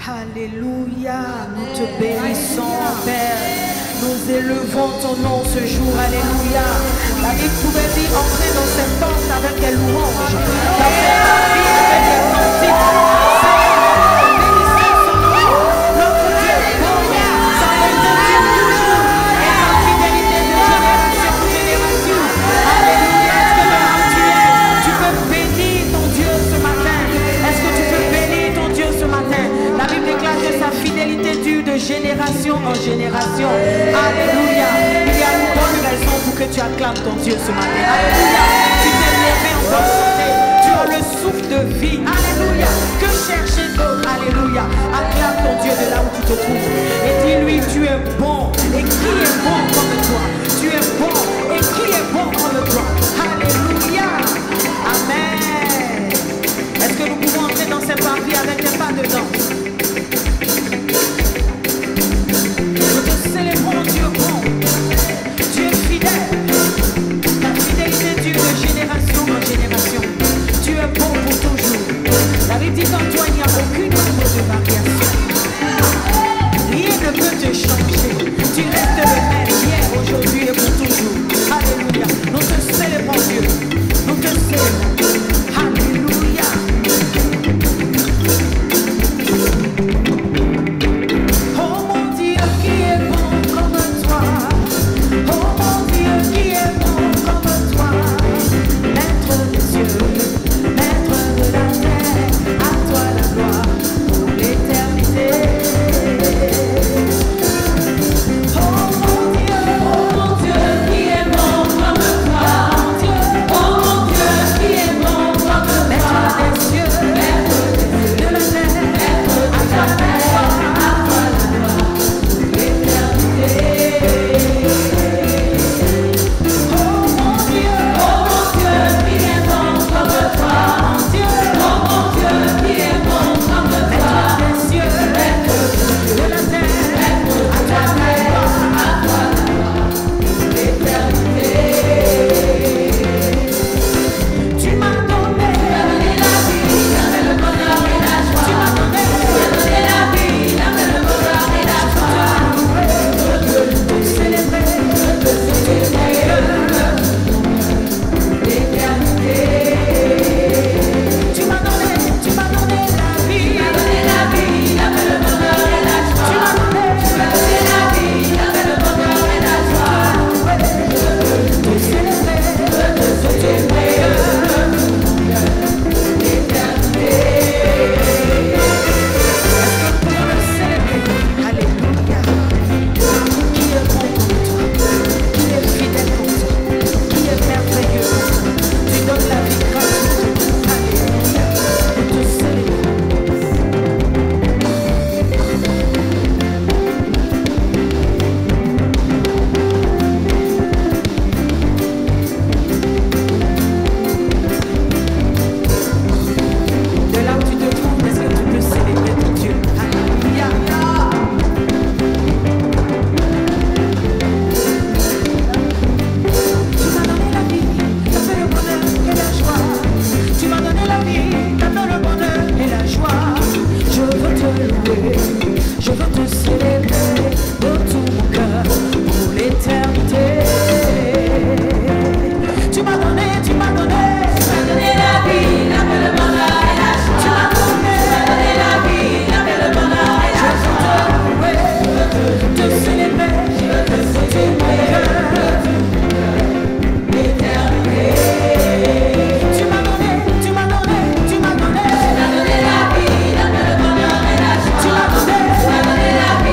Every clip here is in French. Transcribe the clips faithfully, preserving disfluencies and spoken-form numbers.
Alléluia, nous te bénissons, Père. Nous élevons ton nom ce jour, alléluia. David pouvait dire entrer dans cette porte avec des louanges, dans cette vie avec des cantiques. Bénissons son nom, notre Dieu est bon, sa bonté dure toujours, et sa fidélité de génération en génération. Alléluia, est-ce que maintenant tu es, tu peux bénir ton Dieu ce matin? Est-ce que tu peux bénir ton Dieu ce matin? La Bible déclare que sa fidélité dure de génération en génération. Alléluia. Il y a une bonne raison pour que tu acclames ton Dieu ce matin. Alléluia. Tu t'es levé en bonne santé. Tu as le souffle de vie. Alléluia. Que chercher d'autre? Alléluia. Acclame ton Dieu de là où tu te trouves. Et dis-lui, tu es bon. Et qui est bon comme toi? Tu es bon. Et qui est bon comme toi? Alléluia. Amen. Est-ce que nous pouvons entrer dans cette partie avec des pas de danse? Nous te célébrons, Dieu bon. Tu es fidèle. Ta fidélité dure de génération en génération. Tu es bon pour toujours. La Bible dit qu'en toi il n'y a aucune nombre de variation. Rien ne peut te changer. Tu restes le même hier, aujourd'hui et pour toujours. Alléluia. Nous te célébrons, Dieu. Nous te célébrons. Alléluia. Oh mon Dieu qui est bon comme toi. Oh mon Dieu qui est bon comme toi. Maître des cieux, maître de la terre, à toi la gloire pour l'éternité. Oh mon Dieu, oh mon Dieu qui est bon comme toi. Oh mon Dieu qui est bon comme toi. Maître des cieux, maître de la terre, à toi la gloire, à toi la gloire pour l'éternité. Oh mon Dieu, oh mon Dieu qui est bon comme toi. Oh mon Dieu qui est bon comme toi. Maître des cieux, maître de la terre, à toi la gloire, à toi la gloire pour l'éternité. Tu m'as donné la vie, le bonheur et la joie. Tu m'as donné la vie, le bonheur et la joie. Je te célébrer, je te célébrer l'éternité. Tu m'as donné, tu m'as donné la vie, la vie, le bonheur et la joie. Tu m'as donné, tu m'as donné la vie, le bonheur et la joie. Je te célébrer, je te célébrer l'éternité. Est-ce que nous pouvons le célébrer? Alléluia. Qui est bon comme toi? Qui est fidèle comme toi? Qui est merveilleux comme toi? Tu donnes la vie gratuitement. Alléluia. Nous te célébrons. De là où tu te trouves, est-ce que tu peux célébrer ton Dieu? Alléluia. Tu m'as donné la vie, t'as fait le bonheur et la joie. Tu m'as donné la vie, t'as fait le bonheur et la joie. Je veux te louer, je veux te célébrer de tout mon cœur pour l'éternité. Tu m'as donné, tu m'as donné, tu m'as donné la vie, t'as fait le bonheur et la joie. Tu m'as donné, tu m'as donné la vie, t'as fait le bonheur et la joie. Je veux te louer, je veux te célébrer, je veux te célébrer l'éternité. Tu m'as donné, tu m'as donné, tu m'as donné, tu m'as donné la vie, t'as fait le bonheur et la joie. Tu m'as donné, tu m'as donné la vie.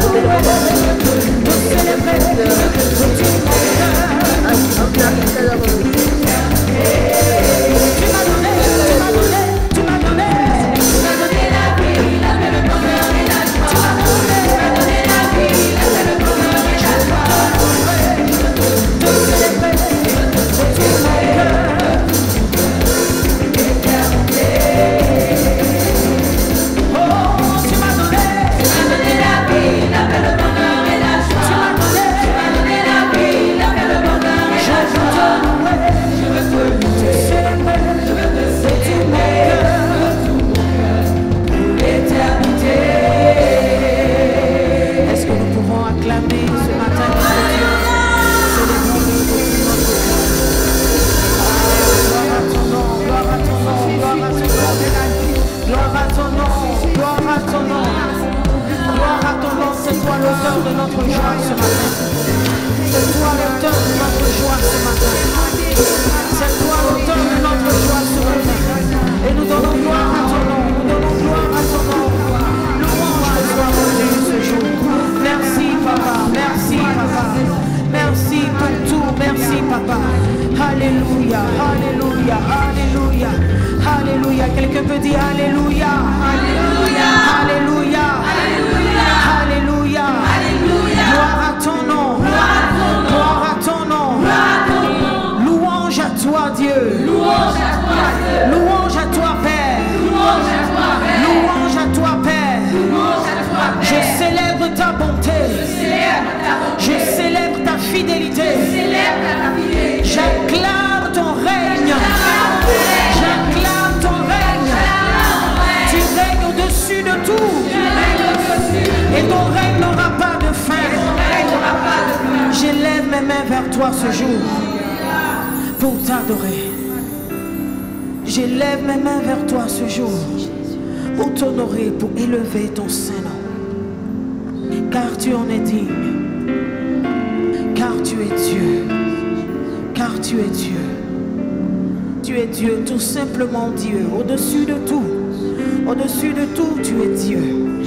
Dieu, au-dessus de tout, au-dessus de tout, tu es Dieu.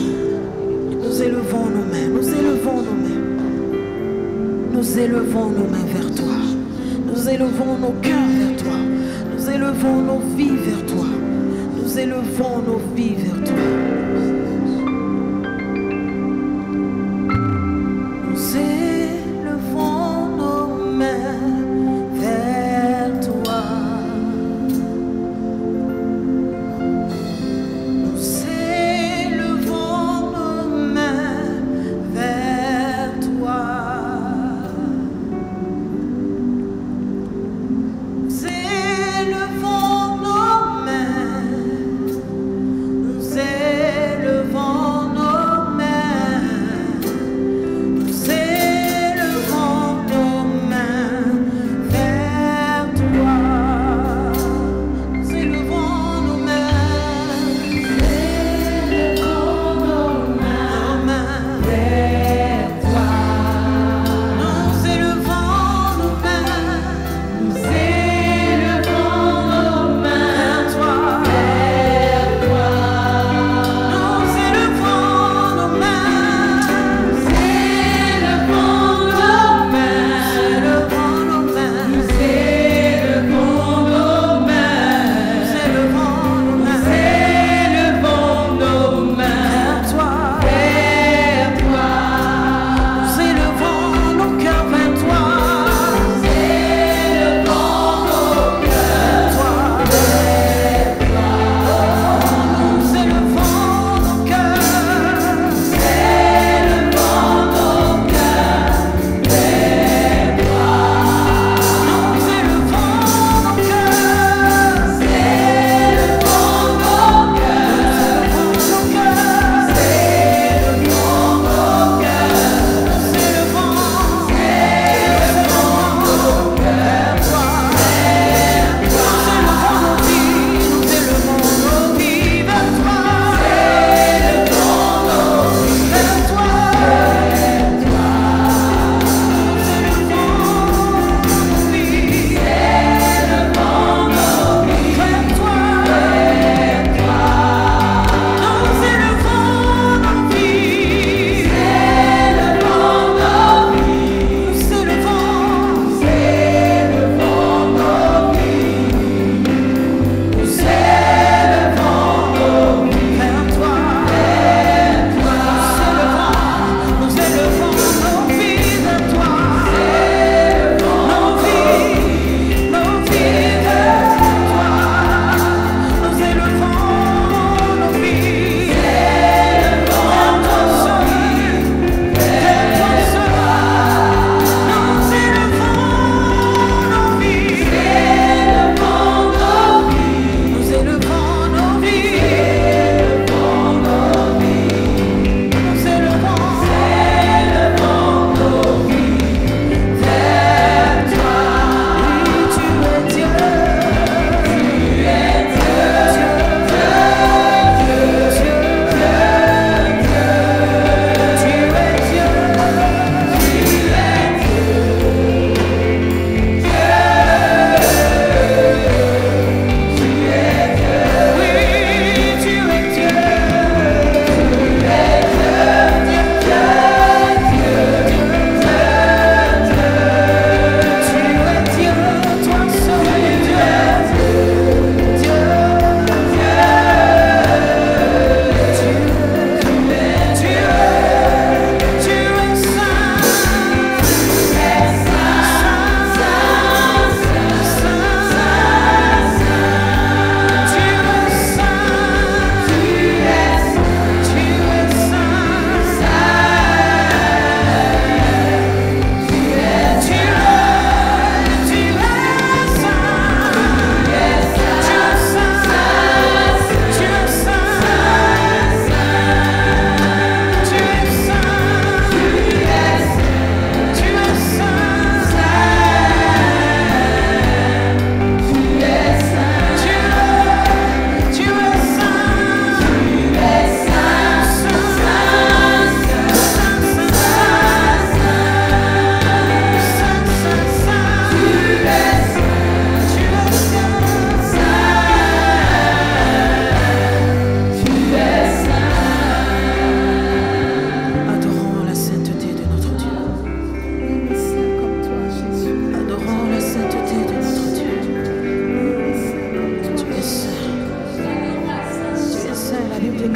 Nous élevons nos mains, nous élevons nos mains, nous élevons nos mains vers toi, nous élevons nos cœurs vers toi, nous élevons nos vies vers toi, nous élevons nos vies vers toi. Nous élevons nos mains vers toi. Nous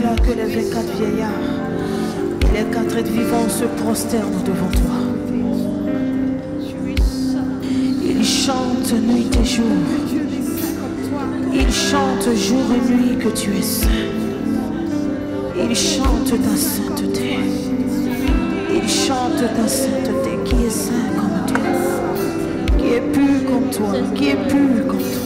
là que les vingt-quatre vieillards et les quatre êtres vivants se prosternent devant toi. Ils chantent nuit et jour. Ils chantent jour et nuit que tu es saint. Ils chantent ta sainteté. Ils chantent ta sainteté. Qui est saint comme toi? Qui est pur comme toi? Qui est pur comme toi?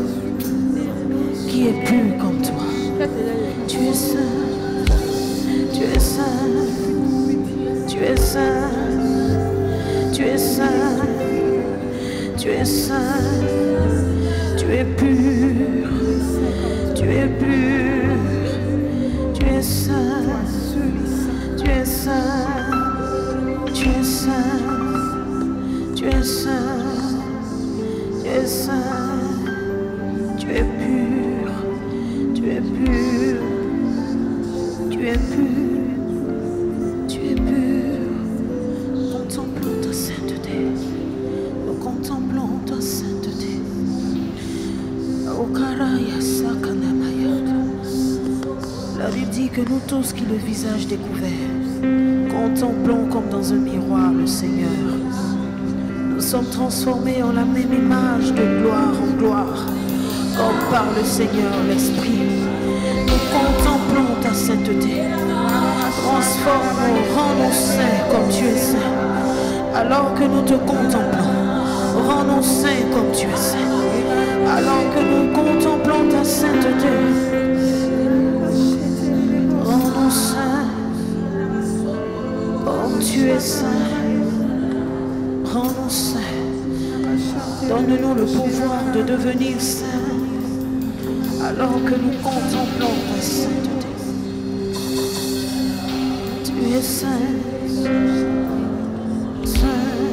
Qui est pur comme toi? Tu es saint. Tu es saint. Tu es saint. Tu es saint. Tu es saint. Tu es pur. Tu es pur. Tu es saint. Tu es saint. Tu es saint. Tu es saint. Tu es saint. Tu es pur. Tu es pur. Tu es pur. Tu es pur. Contemplons ta sainteté. Nous contemplons ta sainteté. La Bible dit que nous tous qui le visage découvert, contemplons comme dans un miroir le Seigneur. Nous sommes transformés en la même image de gloire en gloire, comme par le Seigneur l'Esprit. Nous contemplons ta sainteté. Transforme-nous, rends-nous saints comme tu es saint. Alors que nous te contemplons, rends-nous saints comme tu es saint. Alors que nous contemplons ta sainteté, rends-nous saints comme tu es saint. Rends-nous saints. Donne-nous le pouvoir de devenir saints alors que nous contemplons ta sainteté. Tu es saint, saint,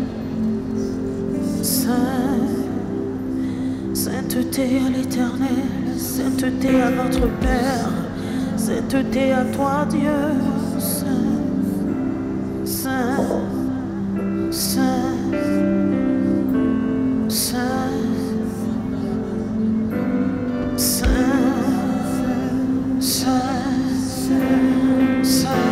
saint. Sainteté à l'Éternel, sainteté à notre Père, sainteté à toi Dieu, saint, saint, saint, saint, saint, saint, saint,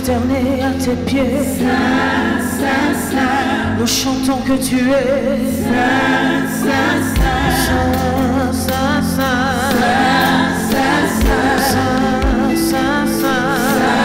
prosterner à tes pieds. Saint, Saint, Saint. Nous chantons que tu es Saint, Saint, Saint. Saint, Saint, Saint. Saint, Saint, Saint. Saint, Saint, Saint.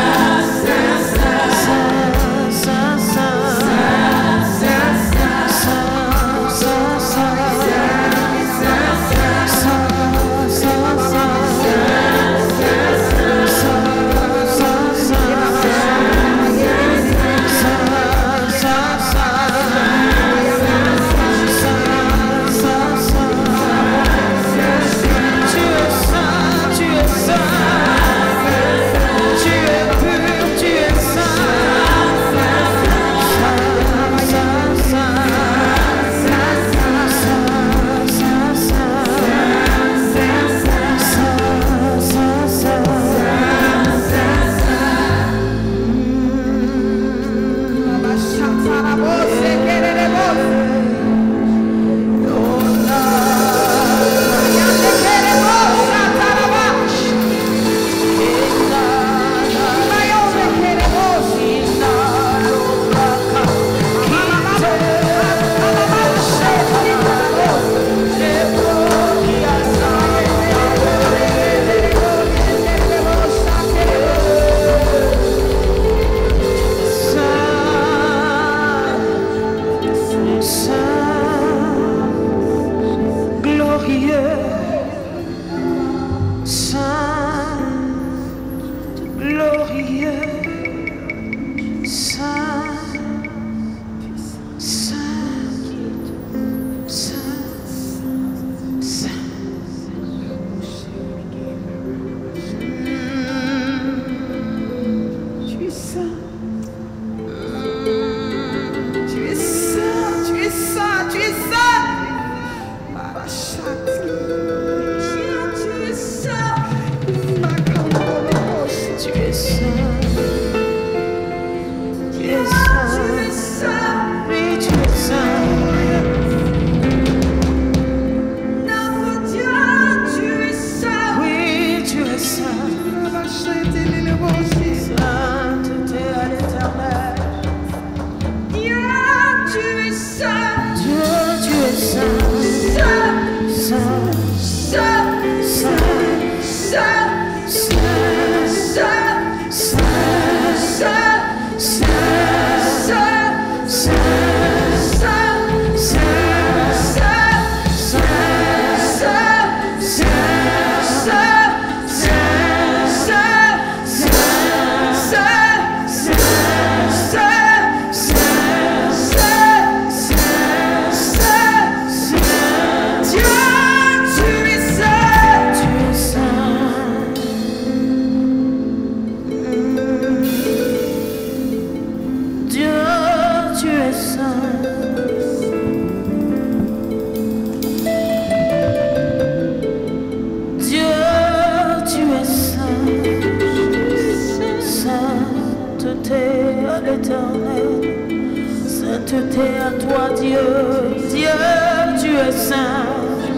Sainteté à toi, Dieu, Dieu, tu es saint.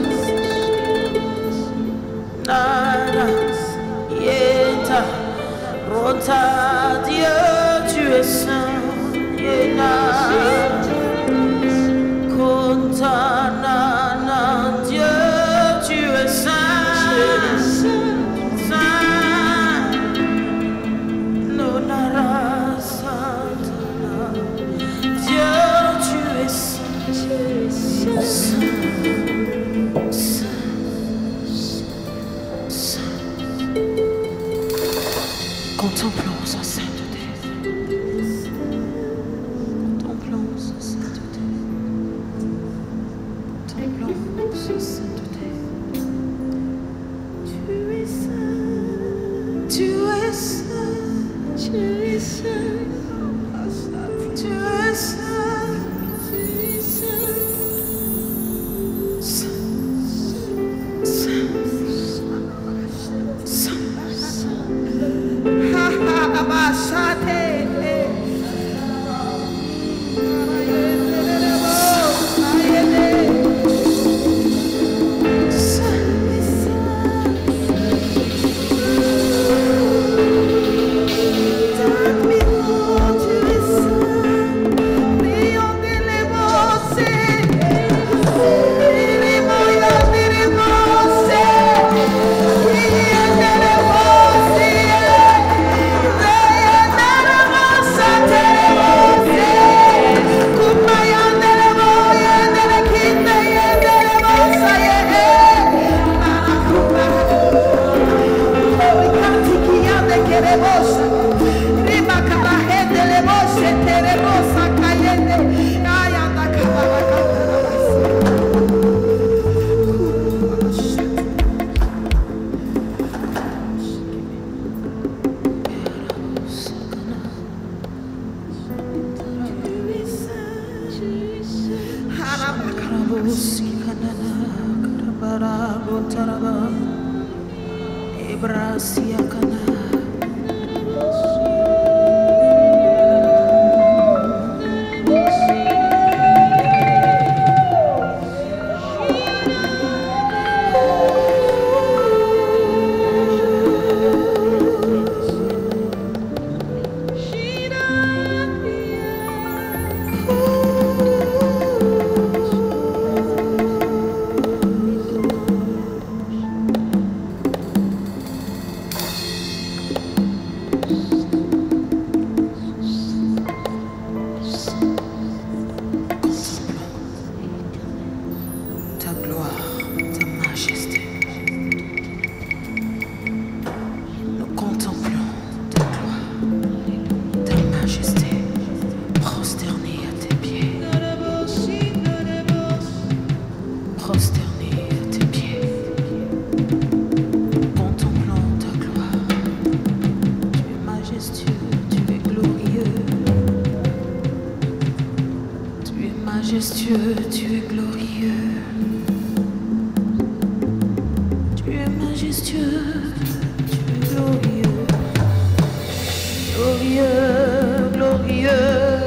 Nana, Yeta, Rota, Dieu, tu es saint. Yena, Konta, Nana, Dieu, tu es saint. Saint, Nonara, Santana, Dieu, tu es saint. Saint, saint, saint. Contemplons sa sainteté. Contemplons sa sainteté. Contemplons sa sainteté. Tu es saint. Tu es saint. Tu es saint. Tu es saint. Take me Majestueux, tu es glorieux. Tu es majestueux, tu es glorieux. Glorieux, glorieux.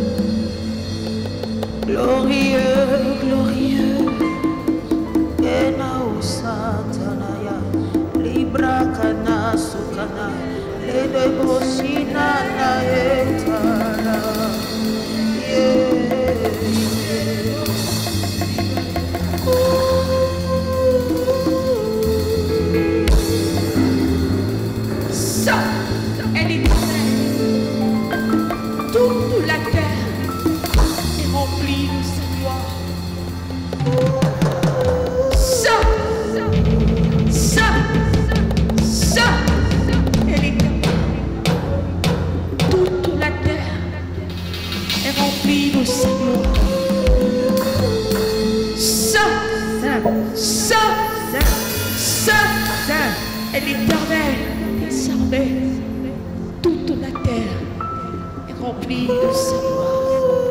Glorieux, glorieux. Enao satanaya. Libra kana sukana. Ledebosina na etala. Yeah. Ça, elle est toute la terre est remplie de sa gloire. Ça, ça, ça, elle est toute la terre est remplie de sa gloire. Ça, ça, ça, ça, elle est éternelle. Toute la terre est remplie de sa gloire.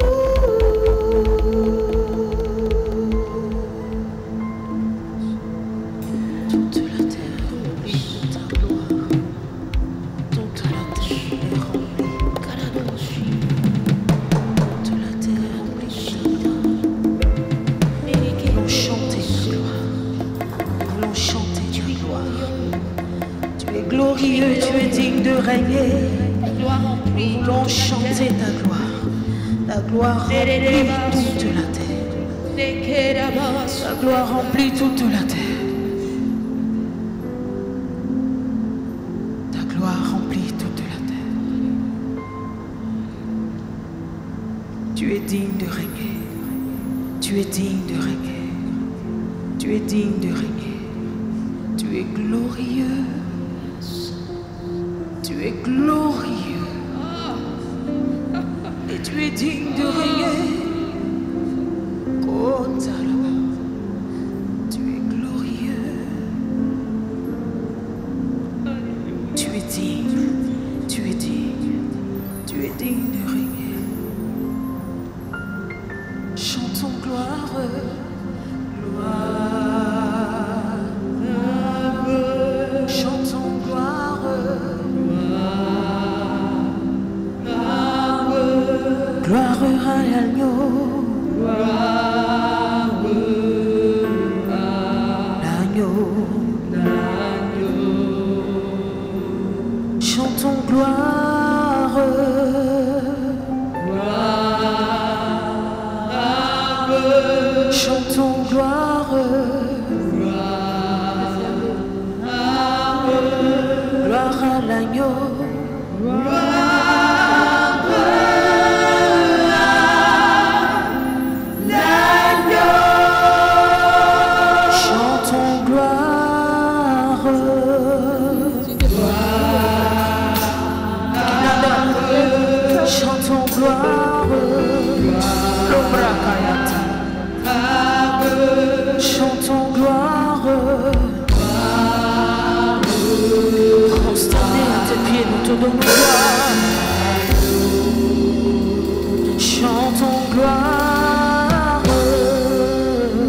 Toute la terre est remplie de ta gloire. Toute la terre est remplie. Toute la terre est remplie de ta gloire. Nous voulons chanter ta gloire. Nous voulons chanter ta gloire. Tu es glorieux, tu es digne de régner. Nous voulons chanter ta gloire. Ta gloire remplit toute la terre. Ta gloire remplit toute la terre. Ta gloire remplit toute la terre. Tu es digne de régner. Tu es digne de régner. Tu es digne de régner. Tu es glorieux. Tu es glorieux et tu es digne de régner. Tu es glorieux. Tu es digne. Tu es digne. Tu es digne de régner. Chantons gloire. Gloire. Chantons gloire. Gloire à l'agneau. Gloire à l'agneau. Chantons gloire. Chantons gloire. Gloire à l'agneau. Chantons gloire, l'obrakayata. Chantons gloire, prosternés à tes pieds, nous te donnons gloire. Chantons gloire,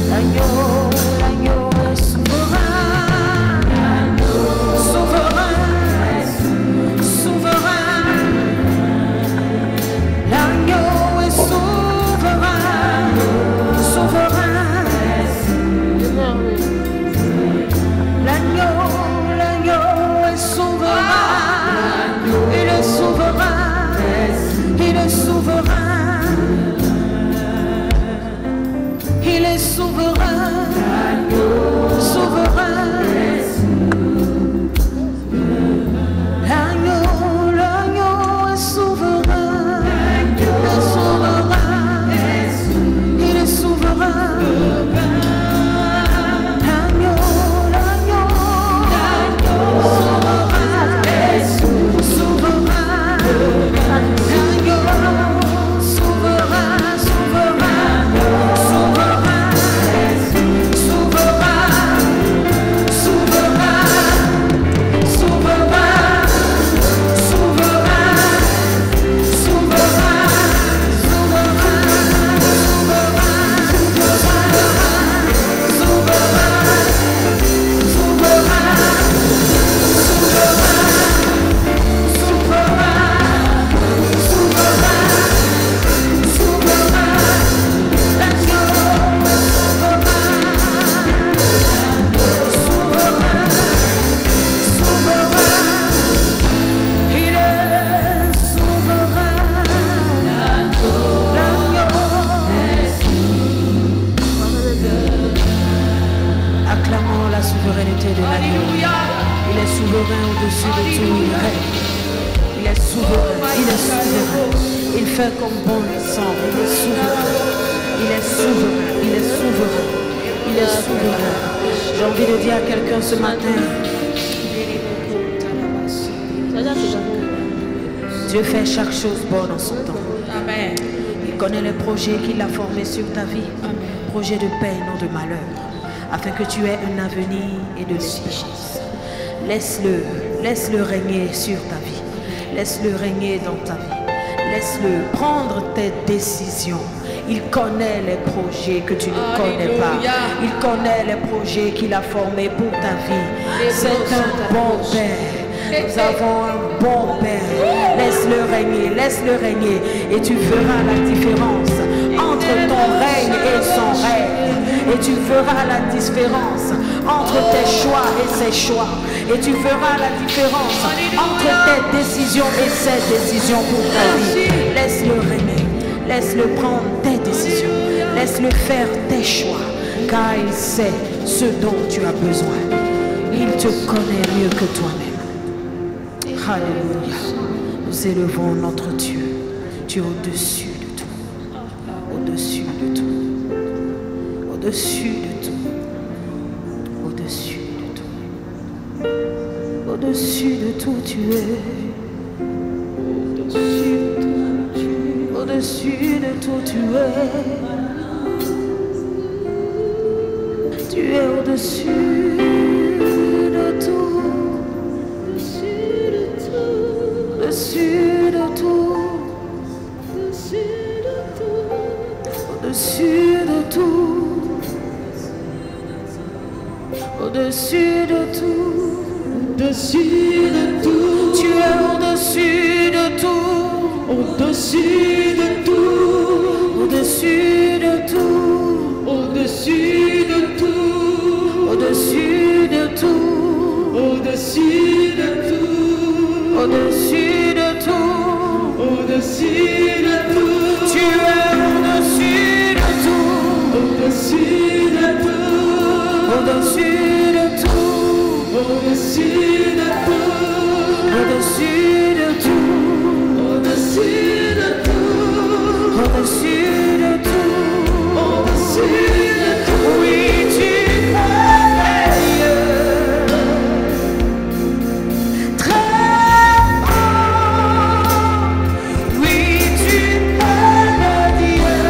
L'agneau, l'agneau est souverain. Souverain. Souverain. L'agneau est souverain. Souverain. L'agneau, l'agneau est souverain. Il est souverain. Il est souverain. Il est souverain. Souverain. L'agneau, l'agneau est souverain. Il est souverain. Il est souverain. L'agneau, l'agneau, souverain. Souverain. L'agneau, souverain, souverain. Souverain. Souverain. Souverain. Souverain. Acclamons la souveraineté de l'agneau. Il est souverain au-dessus de tout. Il règne. Il est souverain. Il est souverain. Il fait comme bon lui semble. Il est souverain. Il est souverain. Il est souverain. Il est souverain. J'ai envie de dire à quelqu'un ce matin, Dieu fait chaque chose bonne en son temps. Amen. Il connaît les projets qu'il a formés sur ta vie. Projets de paix et non de malheur, afin que tu aies un avenir et de l'espérance. Laisse-le, laisse-le régner sur ta vie. Laisse-le régner dans ta vie. Laisse-le prendre tes décisions. Il connaît les projets que tu ne connais pas. Il connaît les projets qu'il a formés pour ta vie. C'est un bon Père. Nous avons un bon Père. Laisse-le régner, laisse-le régner. Et tu feras la différence entre ton règne et son règne. Et tu feras la différence entre tes choix et ses choix. Et tu feras la différence entre tes décisions et ses décisions pour ta vie. Laisse-le régner. Laisse-le prendre tes décisions. Laisse-le faire tes choix. Car il sait ce dont tu as besoin. Il te connaît mieux que toi-même. Alléluia. Nous élevons notre Dieu. Tu es au-dessus de tout. Au-dessus de tout. Au-dessus de tout. Au-dessus de tout. Au-dessus de tout, tu es. Au-dessus de tout, tu es. Tu es au-dessus de tout. Au-dessus de tout. Au-dessus de tout. Au-dessus de tout. Au-dessus de tout. Tu es au-dessus de tout. Au-dessus de tout. Au-dessus de tout. Au-dessus de tout. Au-dessus de tout. Au-dessus de tout. Au-dessus de tout. Au-dessus de tout. Tu es au-dessus de tout. Au-dessus de tout. Au-dessus de tout. Au-dessus de tout. Au-dessus de tout. Au-dessus de tout. Au-dessus de tout. Au-dessus de tout. Oui, tu es Dieu. Très haut. Oui, tu es Dieu.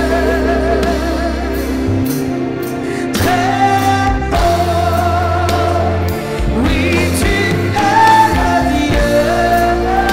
Très haut. Oui, tu es Dieu.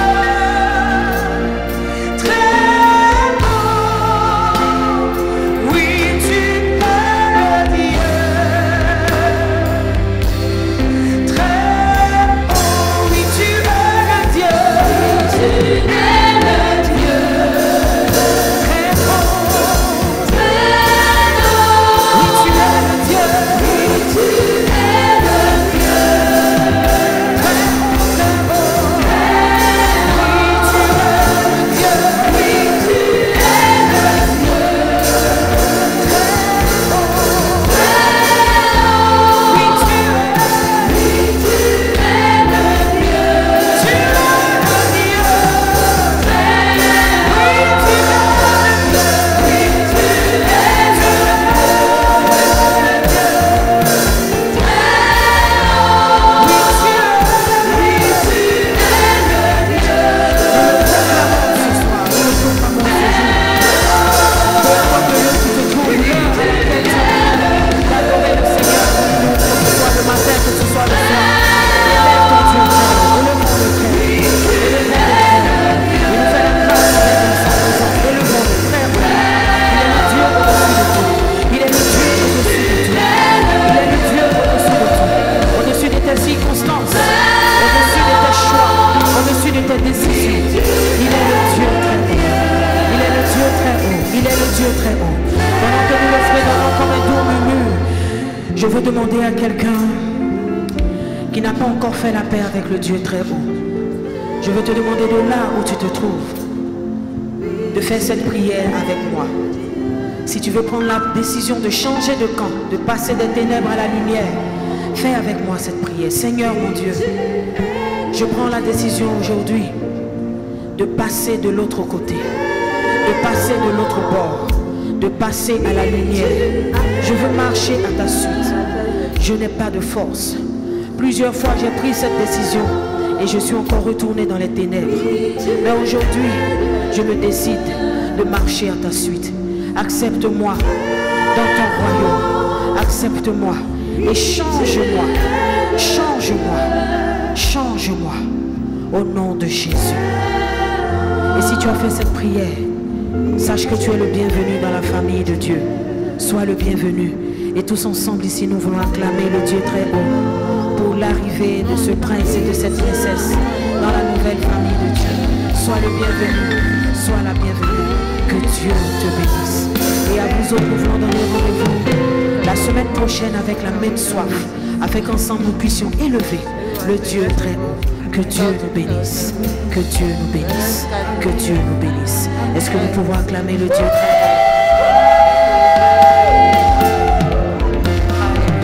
Je veux demander à quelqu'un qui n'a pas encore fait la paix avec le Dieu très haut. Je veux te demander de là où tu te trouves, de faire cette prière avec moi. Si tu veux prendre la décision de changer de camp, de passer des ténèbres à la lumière, fais avec moi cette prière. Seigneur mon Dieu, je prends la décision aujourd'hui de passer de l'autre côté, de passer de l'autre bord, de passer à la lumière. Je veux marcher à ta suite. Je n'ai pas de force. Plusieurs fois j'ai pris cette décision et je suis encore retourné dans les ténèbres. Mais aujourd'hui, je me décide de marcher à ta suite. Accepte-moi dans ton royaume. Accepte-moi et change-moi. Change-moi. Change-moi. Au nom de Jésus. Et si tu as fait cette prière, sache que tu es le bienvenu dans la famille de Dieu. Sois le bienvenu. Et tous ensemble ici, nous voulons acclamer le Dieu très haut pour l'arrivée de ce prince et de cette princesse dans la nouvelle famille de Dieu. Sois le bienvenu. Sois la bienvenue. Que Dieu te bénisse. Et à vous autres, nous voulons donner rendez-vous la semaine prochaine avec la même soif, afin qu'ensemble nous puissions élever le Dieu très haut. Que Dieu nous bénisse. Que Dieu nous bénisse. Que Dieu nous bénisse. Est-ce que nous pouvons acclamer le Dieu très haut?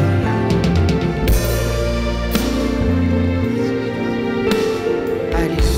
Alléluia.